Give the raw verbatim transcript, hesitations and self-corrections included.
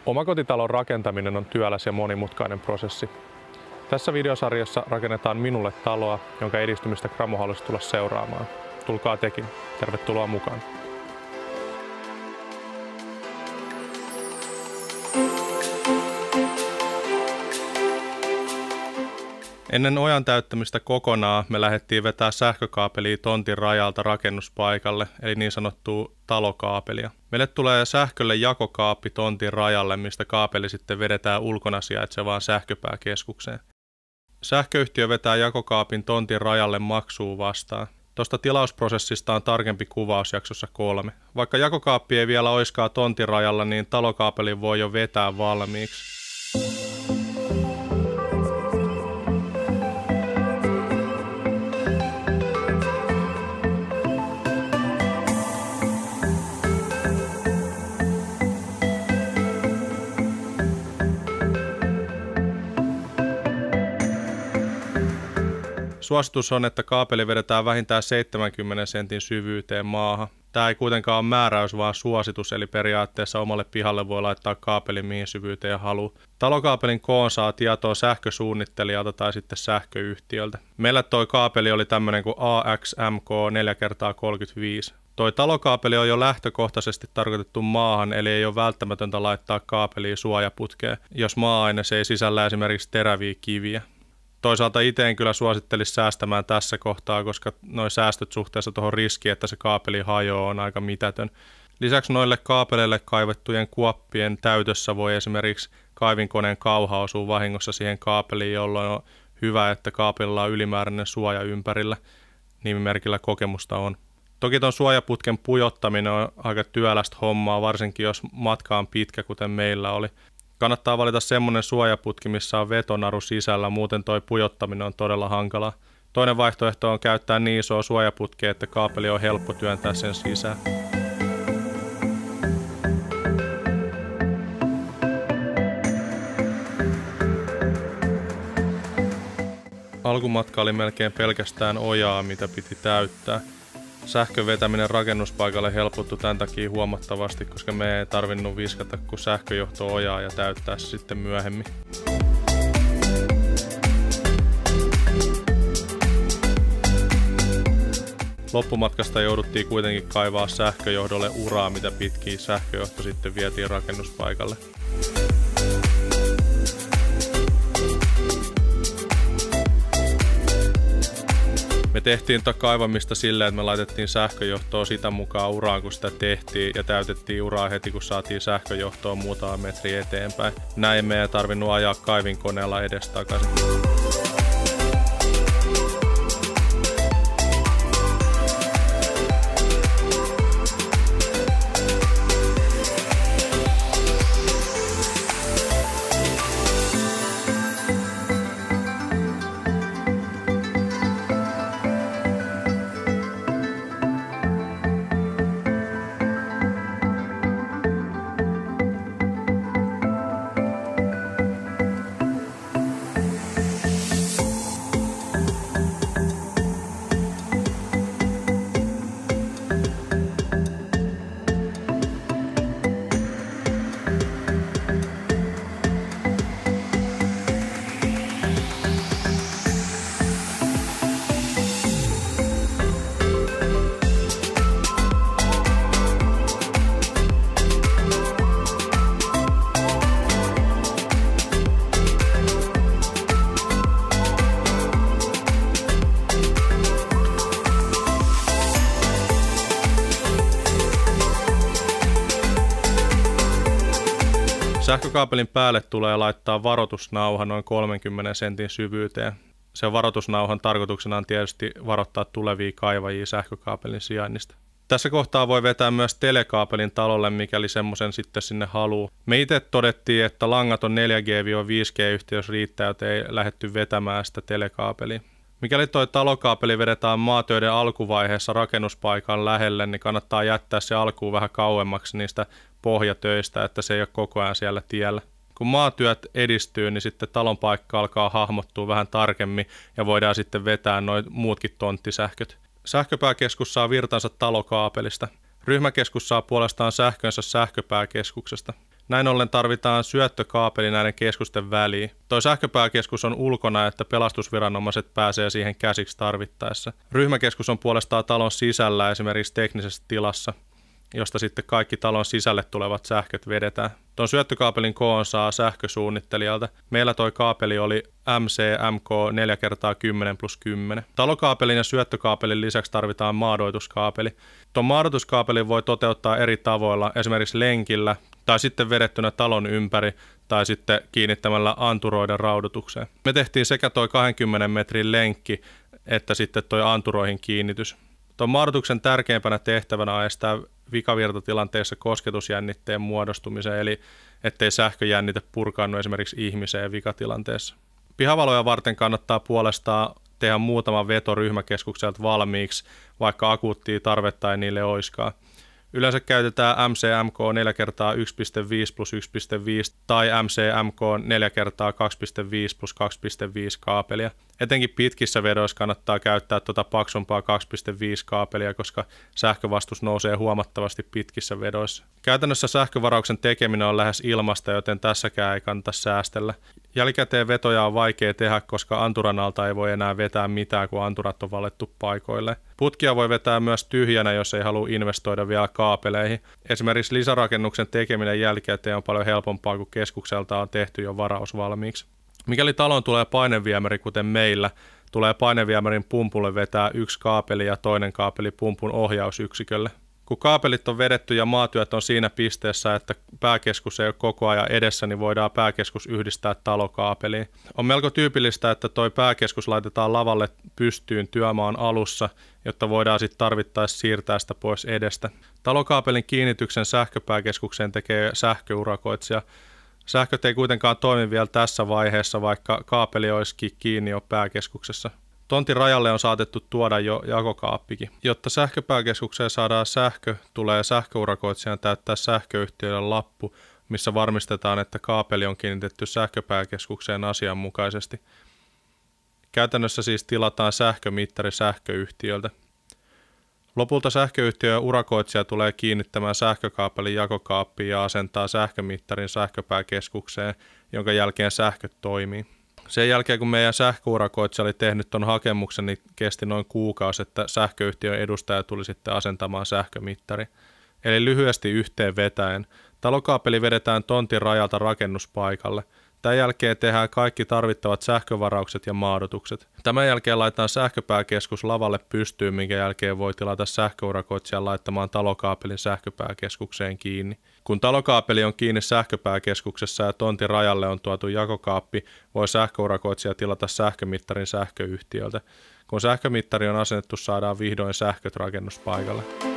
Omakotitalon rakentaminen on työläs ja monimutkainen prosessi. Tässä videosarjassa rakennetaan minulle taloa, jonka edistymistä Cramo haluaisi tulla seuraamaan. Tulkaa tekin. Tervetuloa mukaan. Ennen ojan täyttämistä kokonaan me lähdettiin vetää sähkökaapelia tontin rajalta rakennuspaikalle, eli niin sanottua talokaapelia. Meille tulee sähkölle jakokaappi tontin rajalle, mistä kaapeli sitten vedetään ulkona sijaitsevaan sähköpääkeskukseen. Sähköyhtiö vetää jakokaapin tontin rajalle maksua vastaan. Tuosta tilausprosessista on tarkempi kuvaus jaksossa kolme. Vaikka jakokaappi ei vielä oiskaan tontin rajalla, niin talokaapelin voi jo vetää valmiiksi. Suositus on, että kaapeli vedetään vähintään seitsemänkymmenen sentin syvyyteen maahan. Tämä ei kuitenkaan ole määräys, vaan suositus, eli periaatteessa omalle pihalle voi laittaa kaapelin mihin syvyyteen haluaa. Talokaapelin koon saa tietoa sähkösuunnittelijalta tai sitten sähköyhtiöltä. Meillä toi kaapeli oli tämmöinen kuin A X M K neljä kertaa kolmekymmentäviisi. Toi talokaapeli on jo lähtökohtaisesti tarkoitettu maahan, eli ei ole välttämätöntä laittaa kaapelia suojaputkeen, jos maa-aines ei sisällä esimerkiksi teräviä kiviä. Toisaalta itse en kyllä suosittelisi säästämään tässä kohtaa, koska nuo säästöt suhteessa tuohon riskiin, että se kaapeli hajoaa, on aika mitätön. Lisäksi noille kaapeleille kaivettujen kuoppien täytössä voi esimerkiksi kaivinkoneen kauha osua vahingossa siihen kaapeliin, jolloin on hyvä, että kaapelilla on ylimääräinen suoja ympärillä. Nimimerkillä kokemusta on. Toki tuon suojaputken pujottaminen on aika työlästä hommaa, varsinkin jos matka on pitkä, kuten meillä oli. Kannattaa valita semmoinen suojaputki, missä on vetonaru sisällä, muuten toi pujottaminen on todella hankalaa. Toinen vaihtoehto on käyttää niin isoa suojaputkea, että kaapeli on helppo työntää sen sisään. Alkumatka oli melkein pelkästään ojaa, mitä piti täyttää. Sähkön vetäminen rakennuspaikalle helpottui tämän takia huomattavasti, koska me ei tarvinnut viskata kuin sähköjohto-ojaa ja täyttää se sitten myöhemmin. Loppumatkasta jouduttiin kuitenkin kaivaa sähköjohdolle uraa, mitä pitkin sähköjohto sitten vietiin rakennuspaikalle. Me tehtiin tätä kaivamista silleen, että me laitettiin sähköjohtoa sitä mukaan uraan, kun sitä tehtiin, ja täytettiin uraa heti, kun saatiin sähköjohtoa muutama metri eteenpäin. Näin me ei tarvinnut ajaa kaivinkoneella edestakaisin. Sähkökaapelin päälle tulee laittaa varoitusnauha noin kolmenkymmenen sentin syvyyteen. Sen varoitusnauhan tarkoituksena on tietysti varoittaa tulevia kaivajia sähkökaapelin sijainnista. Tässä kohtaa voi vetää myös telekaapelin talolle, mikäli semmoisen sitten sinne haluaa. Me itse todettiin, että langaton neljä G viisi G yhteys riittää, joten ei lähdetty vetämään sitä telekaapelia. Mikäli tuo talokaapeli vedetään maatöiden alkuvaiheessa rakennuspaikan lähelle, niin kannattaa jättää se alkuun vähän kauemmaksi niistä pohjatöistä, että se ei ole koko ajan siellä tiellä. Kun maatyöt edistyy, niin sitten talon paikka alkaa hahmottua vähän tarkemmin ja voidaan sitten vetää noin muutkin tonttisähköt. Sähköpääkeskus saa virtansa talokaapelista. Ryhmäkeskus saa puolestaan sähkönsä sähköpääkeskuksesta. Näin ollen tarvitaan syöttökaapeli näiden keskusten väliin. Toi sähköpääkeskus on ulkona, että pelastusviranomaiset pääsee siihen käsiksi tarvittaessa. Ryhmäkeskus on puolestaan talon sisällä esimerkiksi teknisessä tilassa, josta sitten kaikki talon sisälle tulevat sähköt vedetään. Tuon syöttökaapelin koon saa sähkösuunnittelijalta. Meillä toi kaapeli oli M C M K neljä kertaa kymmenen plus kymmenen. Talokaapelin ja syöttökaapelin lisäksi tarvitaan maadoituskaapeli. Tuon maadoituskaapelin voi toteuttaa eri tavoilla, esimerkiksi lenkillä tai sitten vedettynä talon ympäri tai sitten kiinnittämällä anturoiden raudoitukseen. Me tehtiin sekä toi kaksikymmentä metrin lenkki että sitten toi anturoihin kiinnitys. Tuon maadoituksen tärkeimpänä tehtävänä on estää vikavirtatilanteessa kosketusjännitteen muodostumisen, eli ettei sähköjännite purkaannu esimerkiksi ihmiseen vikatilanteessa. Pihavaloja varten kannattaa puolestaan tehdä muutama veto ryhmäkeskukselta valmiiksi, vaikka akuuttia tarvetta ei niille oiskaan. Yleensä käytetään M C M K neljä kertaa yksi pilkku viisi plus yksi pilkku viisi tai M C M K neljä kertaa kaksi pilkku viisi plus kaksi pilkku viisi kaapelia. Etenkin pitkissä vedoissa kannattaa käyttää tuota paksumpaa kaksi pilkku viisi kaapelia, koska sähkövastus nousee huomattavasti pitkissä vedoissa. Käytännössä sähkövarauksen tekeminen on lähes ilmasta, joten tässäkään ei kannata säästellä. Jälkikäteen vetoja on vaikea tehdä, koska anturan alta ei voi enää vetää mitään, kun anturat on valettu paikoille. Putkia voi vetää myös tyhjänä, jos ei halua investoida vielä kaapeleihin. Esimerkiksi lisärakennuksen tekeminen jälkikäteen on paljon helpompaa, kun keskukselta on tehty jo varaus valmiiksi. Mikäli taloon tulee paineviemäri, kuten meillä, tulee paineviemärin pumpulle vetää yksi kaapeli ja toinen kaapeli pumpun ohjausyksikölle. Kun kaapelit on vedetty ja maatyöt on siinä pisteessä, että pääkeskus ei ole koko ajan edessä, niin voidaan pääkeskus yhdistää talokaapeliin. On melko tyypillistä, että toi pääkeskus laitetaan lavalle pystyyn työmaan alussa, jotta voidaan sitten tarvittaessa siirtää sitä pois edestä. Talokaapelin kiinnityksen sähköpääkeskukseen tekee sähköurakoitsija. Sähköt ei kuitenkaan toimi vielä tässä vaiheessa, vaikka kaapeli olisikin kiinni jo pääkeskuksessa. Tontin rajalle on saatettu tuoda jo jakokaappikin. Jotta sähköpääkeskukseen saadaan sähkö, tulee sähköurakoitsijan täyttää sähköyhtiölle lappu, missä varmistetaan, että kaapeli on kiinnitetty sähköpääkeskukseen asianmukaisesti. Käytännössä siis tilataan sähkömittari sähköyhtiöltä. Lopulta sähköyhtiö ja urakoitsija tulee kiinnittämään sähkökaapelin jakokaappiin ja asentaa sähkömittarin sähköpääkeskukseen, jonka jälkeen sähköt toimii. Sen jälkeen, kun meidän sähköurakoitsija oli tehnyt tuon hakemuksen, niin kesti noin kuukausi, että sähköyhtiön edustaja tuli sitten asentamaan sähkömittari. Eli lyhyesti yhteen vetäen, talokaapeli vedetään tontin rajalta rakennuspaikalle. Tämän jälkeen tehdään kaikki tarvittavat sähkövaraukset ja maadotukset. Tämän jälkeen laitetaan sähköpääkeskus lavalle pystyyn, minkä jälkeen voi tilata sähköurakoitsijan laittamaan talokaapelin sähköpääkeskukseen kiinni. Kun talokaapeli on kiinni sähköpääkeskuksessa ja tontin rajalle on tuotu jakokaappi, voi sähköurakoitsija tilata sähkömittarin sähköyhtiöltä. Kun sähkömittari on asennettu, saadaan vihdoin sähköt rakennuspaikalle.